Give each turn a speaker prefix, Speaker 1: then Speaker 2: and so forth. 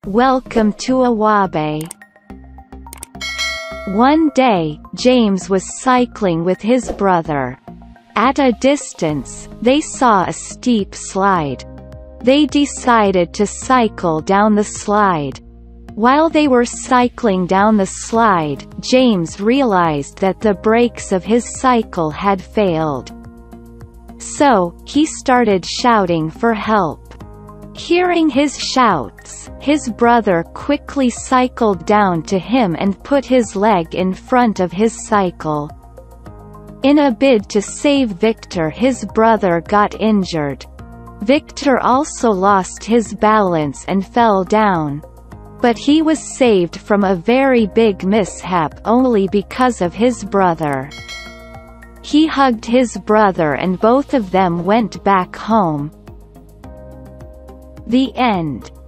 Speaker 1: Welcome to Awabe. One day, James was cycling with his brother. At a distance, they saw a steep slide. They decided to cycle down the slide. While they were cycling down the slide, James realized that the brakes of his cycle had failed. So, he started shouting for help. Hearing his shouts, his brother quickly cycled down to him and put his leg in front of his cycle. In a bid to save Victor, his brother got injured. Victor also lost his balance and fell down. But he was saved from a very big mishap only because of his brother. He hugged his brother and both of them went back home. The end.